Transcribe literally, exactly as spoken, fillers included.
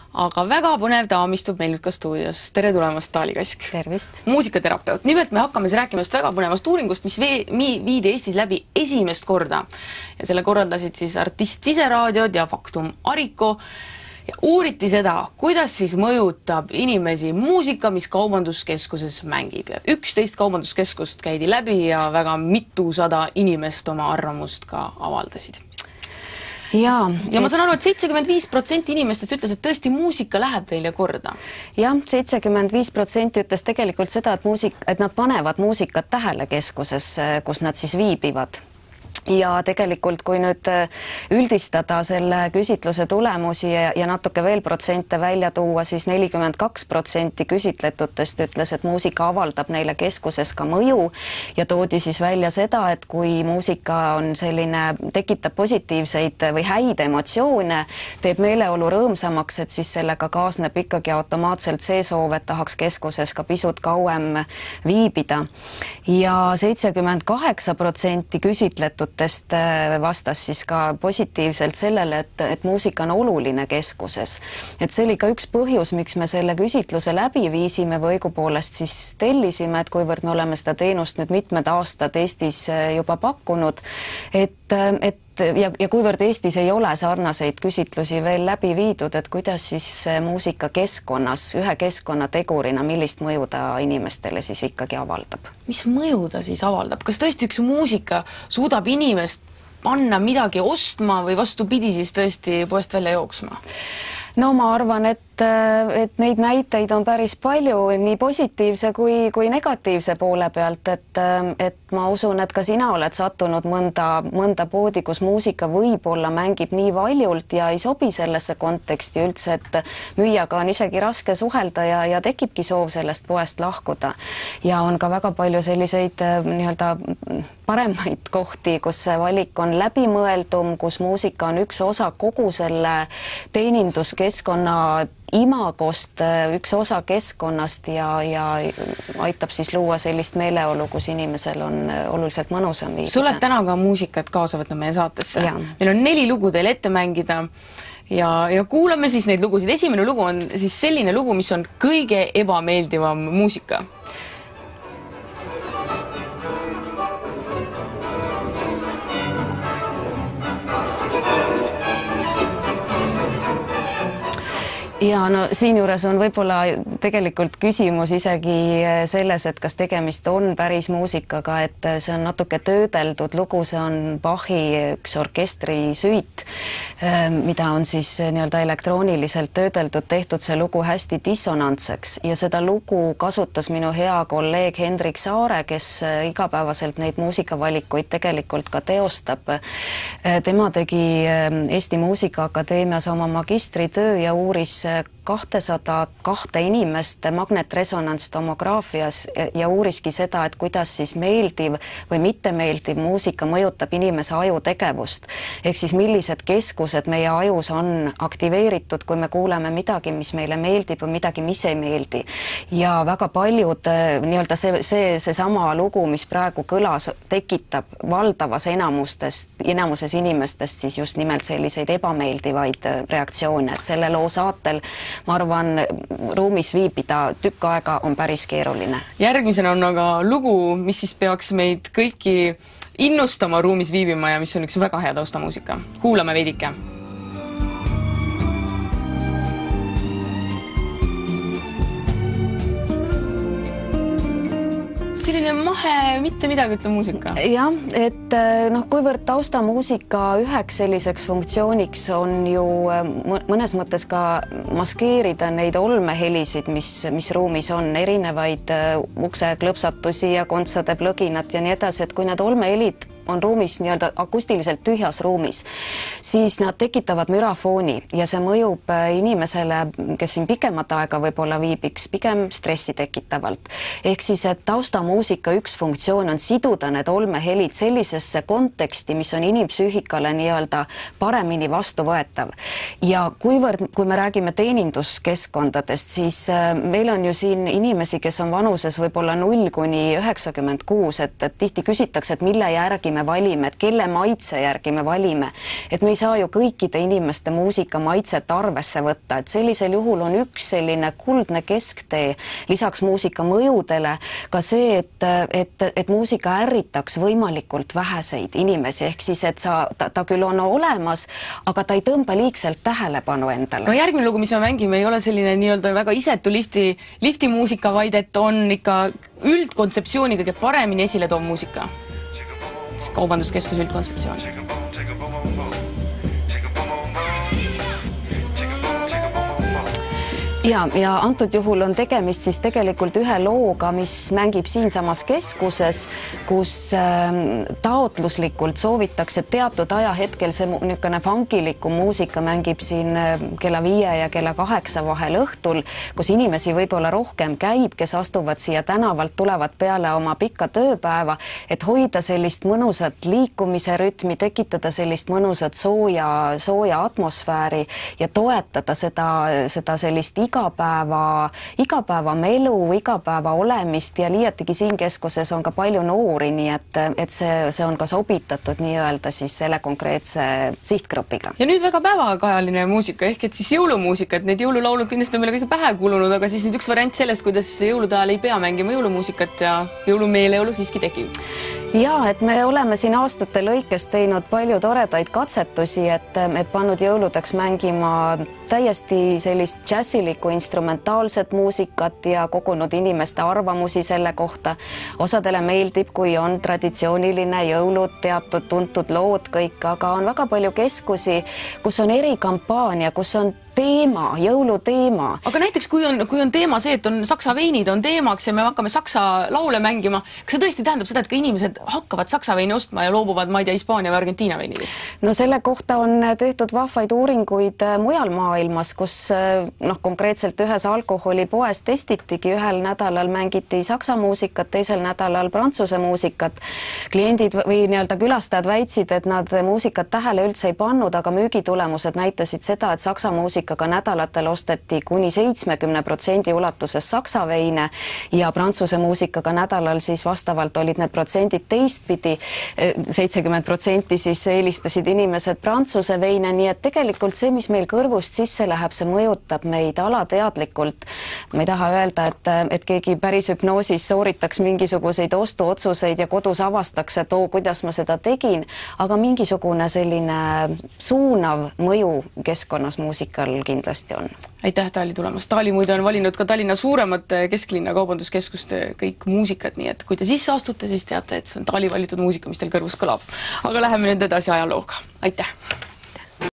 aga väga põnev daam istub meil nüüd ka stuudios. Tere tulemast, Taali Kask. Tervist. Muusikaterapeut. Nimelt me hakkame rääkima just väga põnevast uuringust, mis viidi Eestis läbi esimest korda. Ja selle korraldasid siis Artist Siseraadiod ja Faktum Ariko. Ja uuriti seda, kuidas siis mõjutab inimesi muusika, mis kaubanduskeskuses mängib. Ja üksteist kaubanduskeskust käidi läbi ja väga mitusada inimest oma arvamust ka avaldasid. Ja, ja ma saan aru, et seitsekümmend viis protsenti inimestest ütles, et tõesti muusika läheb teile korda. Jah, seitsekümmend viis protsenti ütles tegelikult seda, et, muusik, et nad panevad muusikat tähele keskuses, kus nad siis viibivad. Ja tegelikult, kui nüüd üldistada selle küsitluse tulemusi ja, ja natuke veel protsente välja tuua, siis nelikümmend kaks protsenti küsitletutest ütles, et muusika avaldab neile keskuses ka mõju ja toodi siis välja seda, et kui muusika on selline, tekitab positiivseid või häid emotsioone, teeb meeleolu rõõmsamaks, et siis sellega kaasneb ikkagi automaatselt see soov, et tahaks keskuses ka pisut kauem viibida. Ja seitsekümmend kaheksa protsenti küsitletut vastas siis ka positiivselt sellele, et, et muusika on oluline keskuses. Et see oli ka üks põhjus, miks me selle küsitluse läbi viisime või õigupoolest siis tellisime, et kuivõrd me oleme seda teenust nüüd mitmed aastad Eestis juba pakkunud, et, et ja, ja kuivõrd Eestis ei ole sarnaseid küsitlusi veel läbi viidud, et kuidas siis muusika keskkonnas, ühe keskkonnategurina, millist mõju ta inimestele siis ikkagi avaldab? Mis mõju ta siis avaldab? Kas tõesti üks muusika suudab inimest panna midagi ostma või vastupidi siis tõesti poest välja jooksma? No ma arvan, et, et neid näiteid on päris palju nii positiivse kui, kui negatiivse poole pealt, et, et ma usun, et ka sina oled sattunud mõnda, mõnda poodi, kus muusika võib-olla mängib nii valjult ja ei sobi sellesse konteksti üldse, et müüjaga on isegi raske suhelda ja, ja tekibki soov sellest poest lahkuda. Ja on ka väga palju selliseid nii-öelda paremaid kohti, kus see valik on läbimõeldum, kus muusika on üks osa kogu selle teeninduskeskkonna imagost, üks osa keskkonnast ja, ja aitab siis luua sellist meeleolu, kus inimesel on oluliselt mõnusam viibida. Sa oled täna ka muusikat kaasa võtnud meie saatesse. Ja. Meil on neli lugu teile ette mängida ja, ja kuulame siis neid lugusid. Esimene lugu on siis selline lugu, mis on kõige ebameeldivam muusika. Ja no siin juures on võib-olla tegelikult küsimus isegi selles, et kas tegemist on päris muusikaga, et see on natuke töödeldud lugu, see on Bachi üks orkestri süüt, mida on siis nii-öelda elektrooniliselt töödeldud, tehtud see lugu hästi dissonantseks ja seda lugu kasutas minu hea kolleeg Hendrik Saare, kes igapäevaselt neid muusikavalikuid tegelikult ka teostab. Tema tegi Eesti Muusikaakadeemias oma magistritöö ja uuris kahtesada kahte inimest magnetresonantstomograafias ja uuriski seda, et kuidas siis meeldiv või mittemeeldiv muusika mõjutab inimese ajutegevust. Ehk siis millised keskused meie ajus on aktiveeritud, kui me kuuleme midagi, mis meile meeldib või midagi, mis ei meeldi. Ja väga paljud, nii-öelda see, see, see sama lugu, mis praegu kõlas, tekitab valdavas enamustest, enamuses inimestest siis just nimelt selliseid ebameeldivaid reaktsioone, et selle loo saatel ma arvan, ruumis viibida tükk aega on päris keeruline. Järgmisena on aga lugu, mis siis peaks meid kõiki innustama ruumis viibima ja mis on üks väga hea taustamuusika. Kuulame veidike. Selline mahe, mitte midagi ütle muusika. Jah, et noh, kuivõrd taustamuusika üheks selliseks funktsiooniks on ju mõnes mõttes ka maskeerida neid olmehelisid, mis, mis ruumis on, erinevaid ukse klõpsatusi ja kontsade plõginat ja nii edasi, et kui need olmehelid on ruumis nii-öelda akustiliselt tühjas ruumis, siis nad tekitavad mürafooni ja see mõjub inimesele, kes siin pikemat aega võib-olla viibiks, pigem stressi tekitavalt. Ehk siis, et taustamuusika üks funktsioon on siduda need olmehelid sellisesse konteksti, mis on inimpsüühikale nii-öelda paremini vastuvõetav. Ja kuivõrd, kui me räägime teeninduskeskkondadest, siis meil on ju siin inimesi, kes on vanuses võib-olla null kuni üheksakümmend kuus, et, et tihti küsitakse, et mille järgi me me valime, et kelle maitse järgi me valime. Et me ei saa ju kõikide inimeste muusika maitset arvesse võtta, et sellisel juhul on üks selline kuldne kesktee lisaks muusika mõjudele ka see, et, et, et muusika ärritaks võimalikult väheseid inimesi, ehk siis, et sa, ta, ta küll on olemas, aga ta ei tõmba liigselt tähelepanu endale. No järgmine lugu, mis me mängime, ei ole selline nii-öelda väga isetu lifti, lifti muusika, vaid et on ikka üldkontseptsiooni kõige paremini esile toov muusika. Kaubanduskeskuse üldkontseptsiooni. Ja, ja antud juhul on tegemist siis tegelikult ühe looga, mis mängib siinsamas keskuses, kus äh, taotluslikult soovitakse teatud ajahetkel see niisugune funkiliku muusika mängib siin äh, kella viie ja kella kaheksa vahel õhtul, kus inimesi võib-olla rohkem käib, kes astuvad siia tänavalt, tulevad peale oma pikka tööpäeva, et hoida sellist mõnusat liikumise rütmi, tekitada sellist mõnusat sooja, sooja atmosfääri ja toetada seda, seda sellist igapäeva, igapäeva melu, igapäeva olemist ja liiatigi siin keskuses on ka palju noori, nii et, et see, see on ka sobitatud nii-öelda siis selle konkreetse sihtgrupiga. Ja nüüd väga päevakajaline muusika, ehk et siis jõulumuusika, et need jõululaulud kindlasti on meile kõige pähe kulunud, aga siis nüüd üks variant sellest, kuidas jõulude ajal ei pea mängima jõulumuusikat ja jõulumeeleolu siiski tekib. Ja, et me oleme siin aastate lõikes teinud palju toredaid katsetusi, et, et pannud jõuludeks mängima täiesti sellist džässilikku instrumentaalset muusikat ja kogunud inimeste arvamusi selle kohta. Osadele meeldib, kui on traditsiooniline jõulud, teatud tuntud lood kõik, aga on väga palju keskusi, kus on erikampaania, kus on teema, jõuluteema. Aga näiteks, kui on, kui on teema see, et on saksa veinid on teemaks ja me hakkame saksa laule mängima, kas see tõesti tähendab seda, et ka inimesed hakkavad saksa veini ostma ja loobuvad, ma ei tea, Hispaania või Argentiina veinidest? No selle kohta on tehtud vahvaid uuringuid mujal maailmas, kus noh, konkreetselt ühes alkoholipoes testitigi, ühel nädalal mängiti saksa muusikat, teisel nädalal prantsuse muusikat. Kliendid või nii-öelda külastajad väitsid, et nad muusikat tähele üldse ei pannud, aga müügitulemused näitasid seda, et saksa muusika ka nädalatel osteti kuni seitsmekümne protsendi ulatuses saksa veine ja prantsuse muusikaga nädalal siis vastavalt olid need protsendid teistpidi. seitsekümmend protsenti siis eelistasid inimesed prantsuse veine, nii et tegelikult see, mis meil kõrvust sisse läheb, see mõjutab meid alateadlikult. Ma ei taha öelda, et, et keegi päris hüpnoosis sooritaks mingisuguseid ostuotsuseid ja kodus avastaks, et oo, kuidas ma seda tegin, aga mingisugune selline suunav mõju keskkonnas muusikal kindlasti on. Aitäh, Taali tulemast. Taali muide on valinud ka Tallinna suuremate kesklinna kaubanduskeskuste kõik muusikat, nii et kui te sisse astute, siis teate, et see on Taali valitud muusika, mis teil kõrvus kõlab. Aga läheme nüüd edasi ajalooga. Aitäh!